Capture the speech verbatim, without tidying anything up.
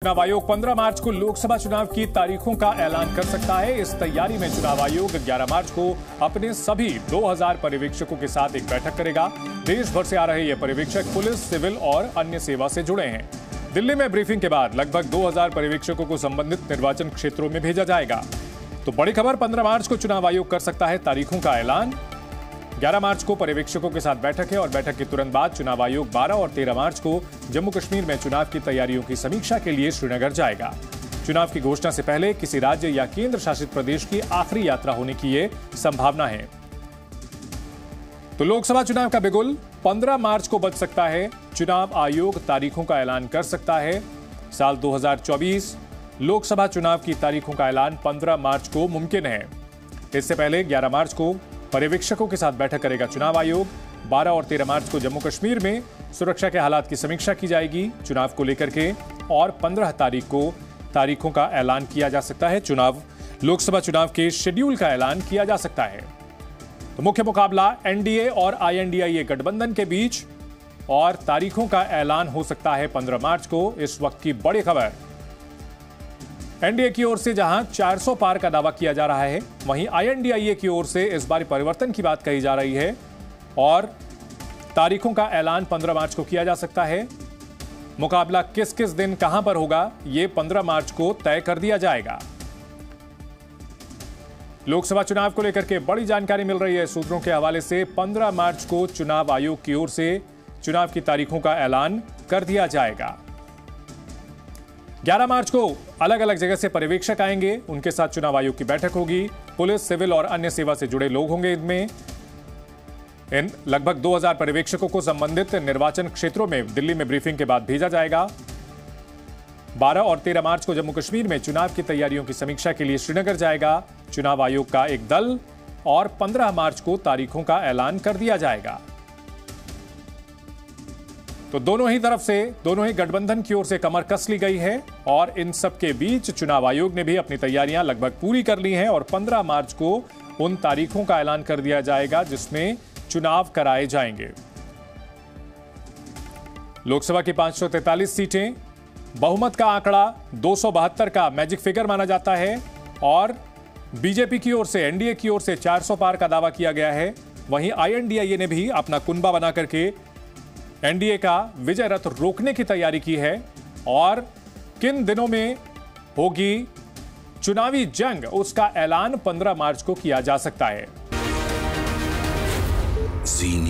चुनाव आयोग पंद्रह मार्च को लोकसभा चुनाव की तारीखों का ऐलान कर सकता है। इस तैयारी में चुनाव आयोग ग्यारह मार्च को अपने सभी दो हज़ार पर्यवेक्षकों के साथ एक बैठक करेगा। देश भर से आ रहे ये पर्यवेक्षक पुलिस, सिविल और अन्य सेवा से जुड़े हैं। दिल्ली में ब्रीफिंग के बाद लगभग दो हज़ार पर्यवेक्षकों को संबंधित निर्वाचन क्षेत्रों में भेजा जाएगा। तो बड़ी खबर, पंद्रह मार्च को चुनाव आयोग कर सकता है तारीखों का ऐलान। ग्यारह मार्च को पर्यवेक्षकों के साथ बैठक है और बैठक के तुरंत बाद चुनाव आयोग बारह और तेरह मार्च को जम्मू कश्मीर में चुनाव की तैयारियों की समीक्षा के लिए श्रीनगर जाएगा। चुनाव की घोषणा से पहले किसी राज्य या केंद्र शासित प्रदेश की आखिरी यात्रा होने की ये संभावना है। तो लोकसभा चुनाव का बिगुल पंद्रह मार्च को बज सकता है। चुनाव आयोग तारीखों का ऐलान कर सकता है। साल दो हज़ार चौबीस लोकसभा चुनाव की तारीखों का ऐलान पंद्रह मार्च को मुमकिन है। इससे पहले ग्यारह मार्च को पर्यवेक्षकों के साथ बैठक करेगा चुनाव आयोग। बारह और तेरह मार्च को जम्मू कश्मीर में सुरक्षा के हालात की समीक्षा की जाएगी चुनाव को लेकर के, और पंद्रह तारीख को तारीखों का ऐलान किया जा सकता है। चुनाव लोकसभा चुनाव के शेड्यूल का ऐलान किया जा सकता है। तो मुख्य मुकाबला एनडीए और आईएनडीआईए गठबंधन के बीच, और तारीखों का ऐलान हो सकता है पंद्रह मार्च को। इस वक्त की बड़ी खबर, एनडीए की ओर से जहां चार सौ पार का दावा किया जा रहा है, वहीं आईएनडीआईए की ओर से इस बार परिवर्तन की बात कही जा रही है और तारीखों का ऐलान पंद्रह मार्च को किया जा सकता है। मुकाबला किस किस दिन कहां पर होगा, यह पंद्रह मार्च को तय कर दिया जाएगा। लोकसभा चुनाव को लेकर के बड़ी जानकारी मिल रही है सूत्रों के हवाले से। पंद्रह मार्च को चुनाव आयोग की ओर से चुनाव की तारीखों का ऐलान कर दिया जाएगा। ग्यारह मार्च को अलग अलग जगह से पर्यवेक्षक आएंगे, उनके साथ चुनाव आयोग की बैठक होगी। पुलिस, सिविल और अन्य सेवा से जुड़े लोग होंगे इनमें। इन लगभग दो हज़ार पर्यवेक्षकों को संबंधित निर्वाचन क्षेत्रों में दिल्ली में ब्रीफिंग के बाद भेजा जाएगा। बारह और तेरह मार्च को जम्मू कश्मीर में चुनाव की तैयारियों की समीक्षा के लिए श्रीनगर जाएगा चुनाव आयोग का एक दल, और पंद्रह मार्च को तारीखों का ऐलान कर दिया जाएगा। तो दोनों ही तरफ से, दोनों ही गठबंधन की ओर से कमर कस ली गई है, और इन सब के बीच चुनाव आयोग ने भी अपनी तैयारियां लगभग पूरी कर ली हैं और पंद्रह मार्च को उन तारीखों का ऐलान कर दिया जाएगा जिसमें चुनाव कराए जाएंगे। लोकसभा की पांच सौ तैंतालीस सीटें, बहुमत का आंकड़ा दो सौ बहत्तर का मैजिक फिगर माना जाता है, और बीजेपी की ओर से, एनडीए की ओर से चार सौ पार का दावा किया गया है। वहीं आईएनडीआईए ने भी अपना कुनबा बना करके एनडीए का विजय रथ रोकने की तैयारी की है। और किन दिनों में होगी चुनावी जंग, उसका ऐलान पंद्रह मार्च को किया जा सकता है।